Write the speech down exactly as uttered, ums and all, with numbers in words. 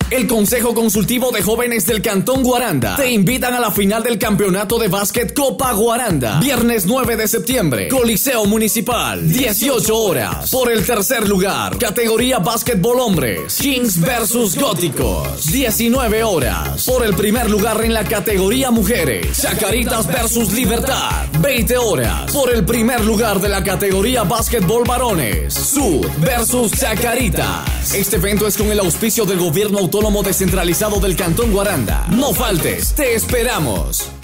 El Consejo Consultivo de Jóvenes del Cantón Guaranda te invitan a la final del Campeonato de Básquet Copa Guaranda. Viernes nueve de septiembre, Coliseo Municipal, dieciocho horas. Por el tercer lugar, categoría Básquetbol Hombres, Kings versus Góticos. diecinueve horas. Por el primer lugar en la categoría Mujeres, Chacaritas versus Libertad. veinte horas. Por el primer lugar de la categoría Básquetbol Varones, Sud versus Chacaritas. Este evento es con el auspicio del Gobierno Autónomo Descentralizado del Cantón Guaranda. No faltes, te esperamos.